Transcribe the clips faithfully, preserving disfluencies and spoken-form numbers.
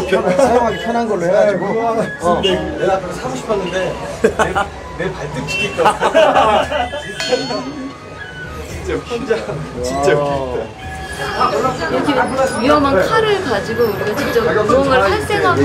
편, 사용하기 편한 걸로 해가지고. 어. 내가 그거 사고 싶었는데 내, 내 발등 찍힐까. 진짜 웃긴다. 진짜 웃긴다. 이렇게 위험한 칼을 가지고 우리가 직접 무언가를 탈생하고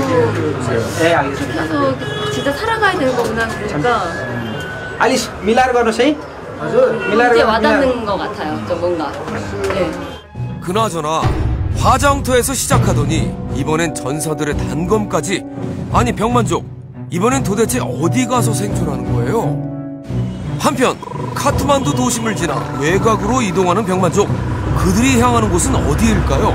해서 진짜 살아가야 되는 거구나. 그러니까 알리스 밀라르 거노세이? 이제 와닿는 것 같아요. 좀 뭔가. 네. 그나저나 화장터에서 시작하더니 이번엔 전사들의 단검까지. 아니 병만족, 이번엔 도대체 어디 가서 생존하는 거예요? 한편 카트만두 도심을 지나 외곽으로 이동하는 병만족. 그들이 향하는 곳은 어디일까요?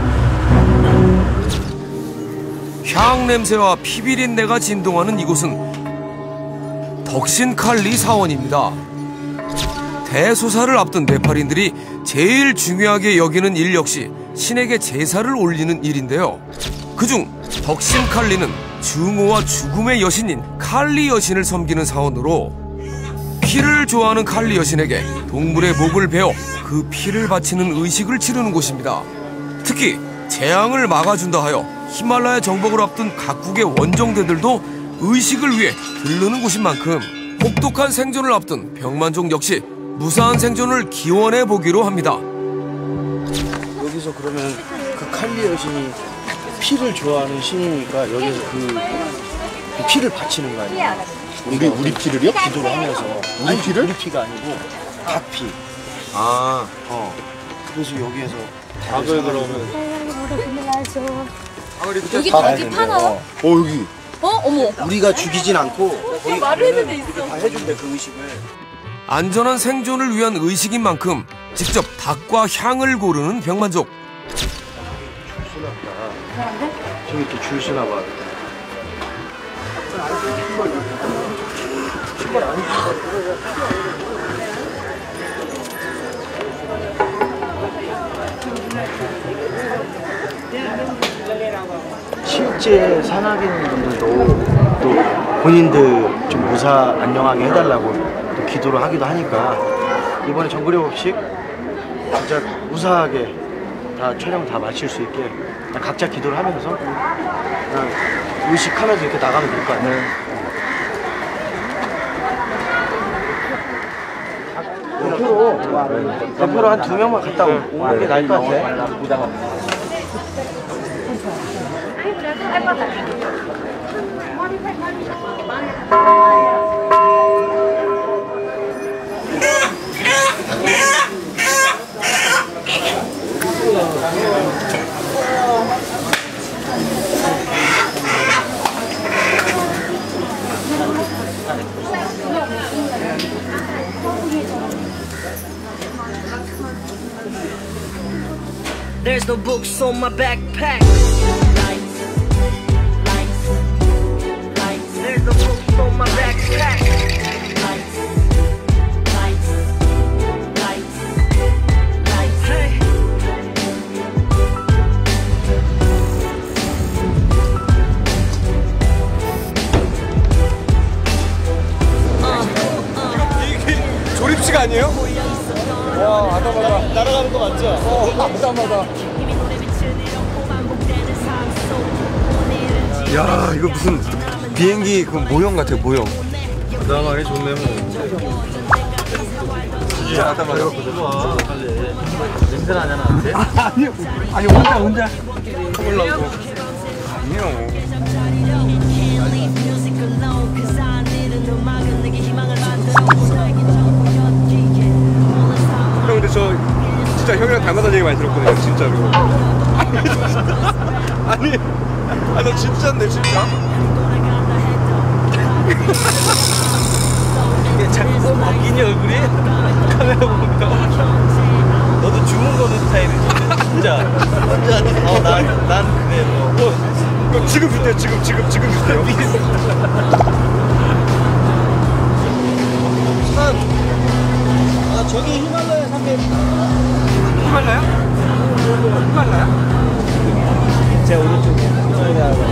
향 냄새와 피비린내가 진동하는 이곳은 덕신칼리 사원입니다. 대소사를 앞둔 네팔인들이 제일 중요하게 여기는 일 역시 신에게 제사를 올리는 일인데요. 그중 덕신칼리는 증오와 죽음의 여신인 칼리 여신을 섬기는 사원으로 피를 좋아하는 칼리 여신에게 동물의 목을 베어 그 피를 바치는 의식을 치르는 곳입니다. 특히 재앙을 막아준다 하여 히말라야 정복을 앞둔 각국의 원정대들도 의식을 위해 들르는 곳인 만큼 혹독한 생존을 앞둔 병만족 역시 무사한 생존을 기원해 보기로 합니다. 여기서 그러면 그 칼리 여신이 피를 좋아하는 신이니까 여기서 그, 그 피를 바치는 거 아니에요? 우리 우리 피를요? 기도를 하면서. 우리 아니, 피를? 우리 피가 아니고 닭 피. 아, 어. 그래서 여기에서 닭을 그러면. 여기 닭이 파나요? 어. 어 여기. 어? 어머. 우리가 죽이진 않고 거기 말을 해도 가면은 있어. 다 해준대 그 의식을. 안전한 생존을 위한 의식인 만큼 직접 닭과 향을 고르는 병만족. 줄 서나 보다. 저기 이렇게 줄 서나 봐. 신발 안 실제 산악인분들도 또 본인들 좀 무사 안녕하게 해달라고 또 기도를 하기도 하니까 이번에 정글의 법칙 진짜 무사하게 다 촬영 다 마칠 수 있게 그냥 각자 기도를 하면서 그냥 의식하면서 이렇게 나가면 될 것 같아요. 대표로 대표로 한 두 명만 갔다 오는 게 나을 것 같아. There's no books on my backpack. There's no books on my backpack. Hey. 이게 조립식 아니에요? 와, 아담하다. 날아가는 거 맞죠? 어, 아담하다. 야, 이거 무슨 비행기 그 모형 같아요, 모형. 아담하게 좋네, 뭐. 진짜 아담하게. 좋아, 빨리. 냄새 나냐, 나한테? 아니, 아니, 혼자, 혼자. 해보려고. 아니요. 형, 근데 저 진짜 형이랑 닮았다는 얘기 많이 들었거든요, 진짜로. 아니, 아니, 나 진짜인데, 진짜. 이게 자꾸 바뀌니 얼굴이? 카메라 보면 너도 주문 거는 스타일이지 진짜 혼자 어난 난 그래 뭐 어, 지금 비슷해요, 지금, 지금, 지금 비슷해요. 아 저기 히말라야 산맥 히말라야? 히말라야? 제 오른쪽에 히말라야